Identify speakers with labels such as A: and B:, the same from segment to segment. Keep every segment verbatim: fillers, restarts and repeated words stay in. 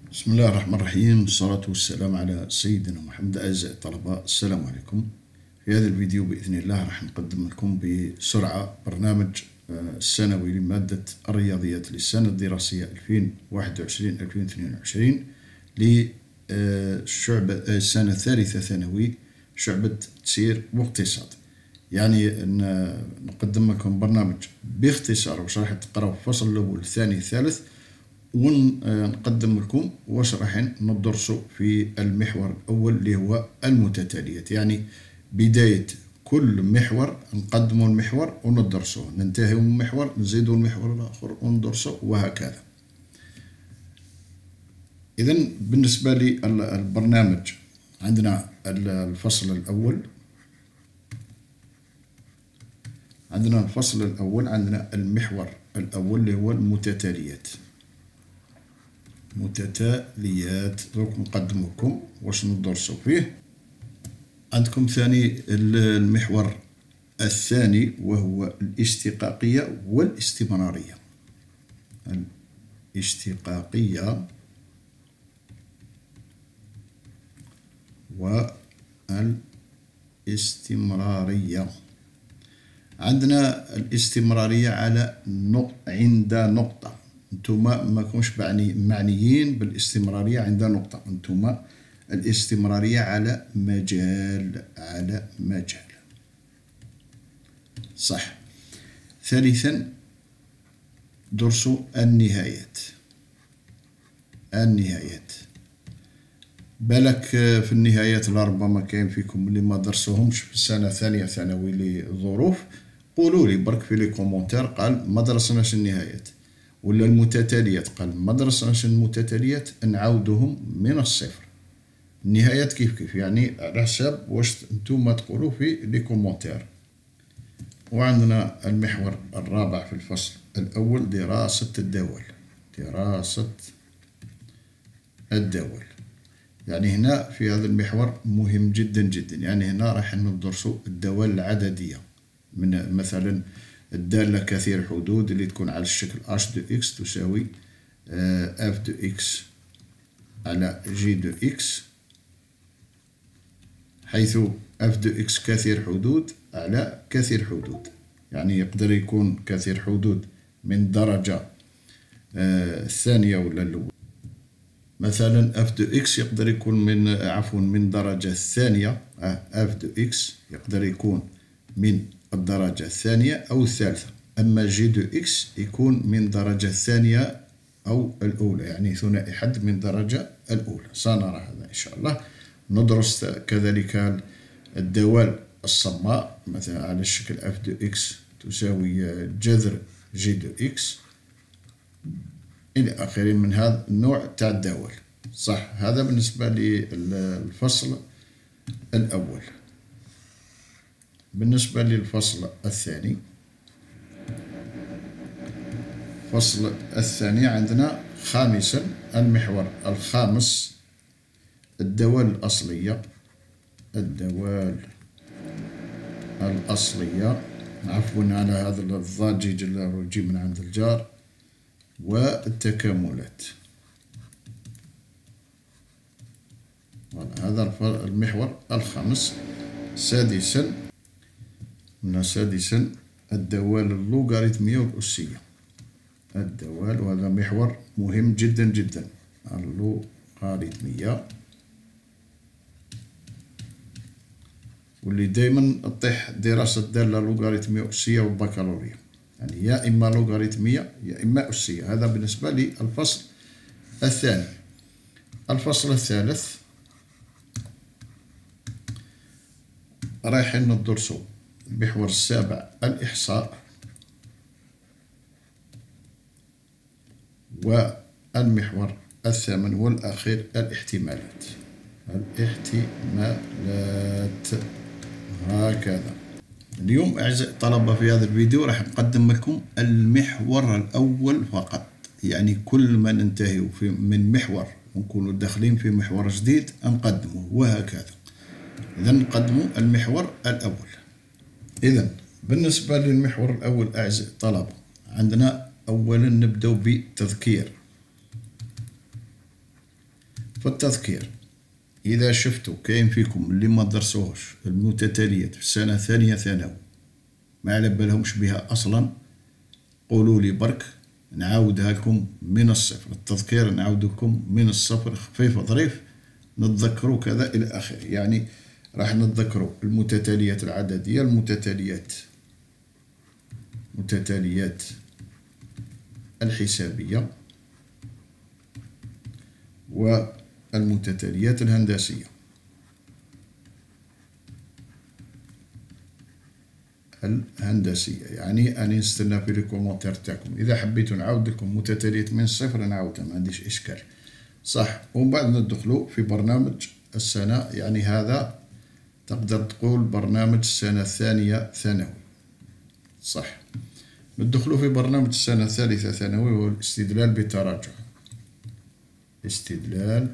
A: بسم الله الرحمن الرحيم، والصلاة والسلام على سيدنا محمد. أعزائي الطلبة، السلام عليكم. في هذا الفيديو بإذن الله راح نقدم لكم بسرعة برنامج السنوي لمادة الرياضيات للسنة الدراسية ألفين وواحد وعشرين ألفين واثنين وعشرين للشعبة السنة الثالثة ثانوي، شعبة تسيير واقتصاد. يعني نقدم لكم برنامج باختصار واش راح تقراو في الفصل الأول الثاني الثالث، ونقدم لكم واش راح ندرسوا في المحور الأول اللي هو المتتاليات. يعني بداية كل محور نقدموا المحور وندرسوه، ننتهيوا من المحور نزيدوا المحور الآخر وندرسوه، وهكذا. إذن بالنسبة للبرنامج عندنا الفصل الأول عندنا الفصل الأول عندنا المحور الأول اللي هو المتتاليات. متتاليات دوك نقدم لكم واش ندرسوا فيه. عندكم ثاني المحور الثاني وهو الاشتقاقية والاستمرارية. الاشتقاقية والاستمرارية. عندنا الاستمرارية على نقطة عند نقطة. انتوما ما كونش معني معنيين بالاستمرارية عند نقطة، انتوما الاستمرارية على مجال على مجال صح. ثالثا درسوا النهايات. النهايات بالك في النهايات لربما كاين فيكم اللي ما درسوهمش في السنة الثانية ثانوي لظروف، قولوا لي برك في لي كومونتير قال ما درسناش النهايات، ولا المتتاليات قال ما درسناش المتتاليات، نعاودوهم من الصفر. النهايات كيف كيف، يعني على حساب واش نتوما تقولوا في لي كومونتير. وعندنا المحور الرابع في الفصل الأول دراسة الدول. دراسة الدول يعني هنا في هذا المحور مهم جدا جدا. يعني هنا راح ندرسوا الدول العددية، من مثلا الدالة كثير حدود اللي تكون على الشكل h دو x تساوي f دو x على g دو x، حيث f دو x كثير حدود على كثير حدود. يعني يقدر يكون كثير حدود من درجة الثانية ولا الأولى. مثلا f دو x يقدر يكون من عفوا من درجة الثانية، f دو x يقدر يكون من الدرجة الثانية أو الثالثة، أما g دو x يكون من درجة الثانية أو الأولى، يعني ثنائي حد من درجة الأولى. سنرى هذا إن شاء الله. ندرس كذلك الدوال الصماء، مثلا على الشكل f دو x تساوي جذر g دو x إلى آخره من هذا النوع تاع الدوال صح. هذا بالنسبة للفصل الأول. بالنسبة للفصل الثاني، الفصل الثاني عندنا خامسا المحور الخامس الدوال الأصلية. الدوال الأصلية عفوا على هذا الضجيج اللي يجي من عند الجار، والتكاملات. هذا المحور الخامس. سادسا من سادسا الدوال اللوغاريتمية والأسية. الدوال، وهذا محور مهم جدا جدا، اللوغاريتمية، واللي دائما تطيح دراسة دالة لوغاريتمية وأسية والبكالوريا، يعني يا إما لوغاريتمية يا إما أسية. هذا بالنسبة للفصل الثاني. الفصل الثالث رايحين ندرسوا المحور السابع الإحصاء، والمحور الثامن والأخير الاحتمالات. الاحتمالات هكذا. اليوم أعزائي الطلبة في هذا الفيديو راح نقدم لكم المحور الأول فقط، يعني كل ما ننتهي في من محور ونكونوا داخلين في محور جديد نقدمه، وهكذا. إذا نقدموا المحور الأول. إذا بالنسبة للمحور الأول أعزائي الطلبة، عندنا أولا نبدأ بتذكير في التذكير إذا شفتوا كاين فيكم اللي ما درسوهش المتتاليات في السنة الثانية ثانوي ما على بالهمش بها أصلا، قولوا لي برك نعاودها لكم من الصفر. التذكير نعاود لكم من الصفر خفيف ظريف، نتذكروا كذا إلى آخره. يعني راح نتذكروا المتتاليات العددية، المتتاليات متتاليات الحسابية، والمتتاليات الهندسية. الهندسية يعني أنا نستنى في الكومنتير تاعكم، إذا حبيتوا نعاود لكم متتاليات من الصفر نعاودها، ما عنديش إشكال صح. ومن بعد ندخلوا في برنامج السنة، يعني هذا تقدر تقول برنامج السنة الثانية ثانوي صح. ندخلوا في برنامج السنة الثالثة ثانوي وهو الاستدلال بالتراجع. استدلال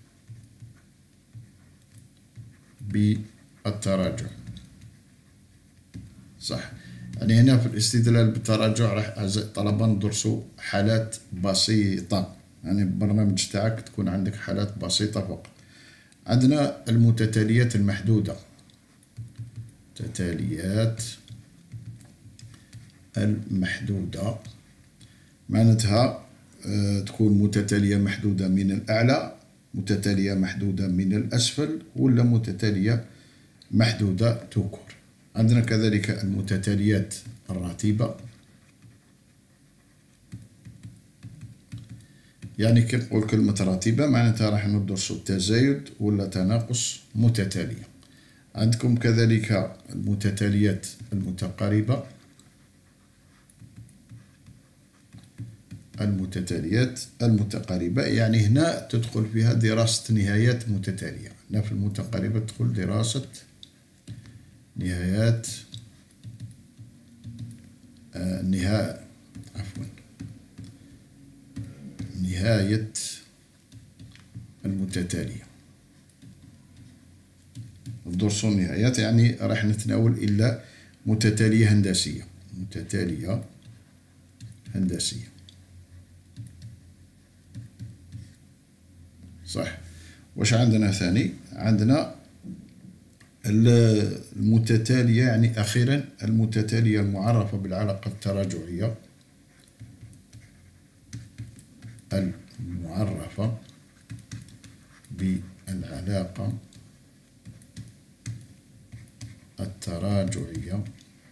A: بالتراجع صح. يعني هنا في الاستدلال بالتراجع راح أعزائي الطلبة ندرسوا حالات بسيطة، يعني البرنامج تاعك تكون عندك حالات بسيطة فقط. عندنا المتتاليات المحدودة، متتاليات المحدودة معناتها أه تكون متتالية محدودة من الأعلى، متتالية محدودة من الأسفل، ولا متتالية محدودة توكور. عندنا كذلك المتتاليات الراتبة، يعني كي نقول كلمة راتبة معناتها راح ندرسوا التزايد ولا تناقص متتالية. عندكم كذلك المتتاليات المتقاربة، المتتاليات المتقاربة يعني هنا تدخل فيها دراسة نهايات متتالية. هنا في المتقاربة تدخل دراسة نهايات آه نهاية عفوا نهاية المتتالية. ندرسوا النهايات يعني راح نتناول إلا متتالية هندسية، متتالية هندسية صح. واش عندنا ثاني؟ عندنا المتتالية يعني أخيرا المتتالية المعرفة بالعلاقة التراجعية، المعرفة بالعلاقة التراجعية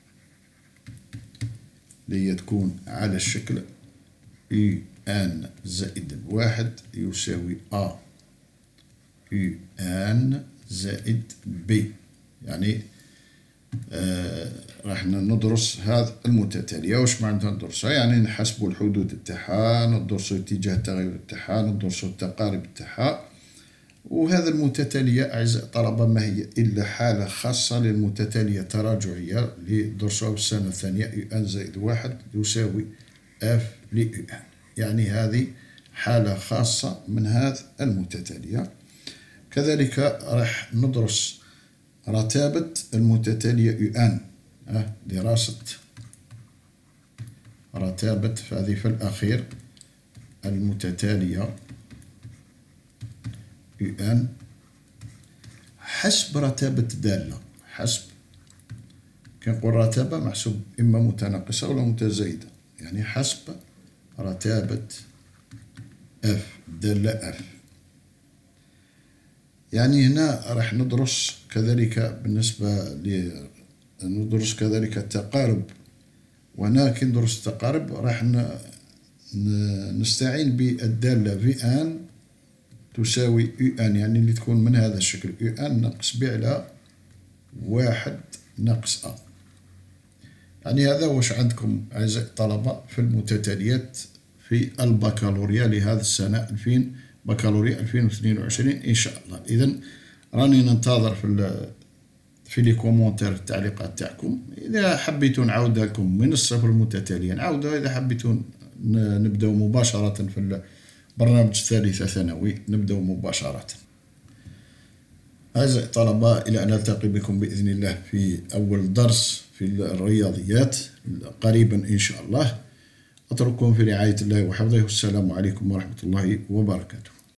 A: اللي تكون على الشكل U ان زائد واحد يساوي A U ان زائد B. يعني آه راح ندرس هذه المتتالية. واش معناتها ندرسها؟ يعني نحسبوا الحدود تاعها، ندرسوا اتجاه التغير تاعها، ندرسوا التقارب تاعها. وهذا المتتالية أعزائي الطلبة ما هي إلا حالة خاصة للمتتالية التراجعية اللي درسوها في السنة الثانية U ان زائد واحد يساوي F ل U ان. يعني هذه حالة خاصة من هذه المتتالية. كذلك راح ندرس رتابة المتتالية U ان، أه دراسة رتابة هذه في الأخير المتتالية U ان حسب رتابة دالة. حسب كنقول رتابة محسوب إما متناقصة ولا متزايدة، يعني حسب رتابة F دالة F. يعني هنا راح ندرس كذلك بالنسبة ل ندرس كذلك التقارب. وهنا كي ندرس التقارب راح نستعين بالدالة في ان تساوي U ان، يعني اللي تكون من هذا الشكل U ان ناقص ب على واحد ناقص A. يعني هذا واش عندكم أعزائي الطلبة في المتتاليات في البكالوريا لهذه السنة ألفين بكالوريا ألفين واثنين وعشرين إن شاء الله. إذن راني ننتظر في في لي كومونتير التعليقات تاعكم. إذا حبيتوا نعاودها لكم من الصفر متتاليا نعاودها، إذا حبيتوا نبداو مباشرة في البرنامج الثالثة ثانوي نبداو مباشرة. أعزائي الطلبة إلى أن نلتقي بكم بإذن الله في أول درس في الرياضيات قريبا إن شاء الله. أترككم في رعاية الله وحفظه، والسلام عليكم ورحمة الله وبركاته.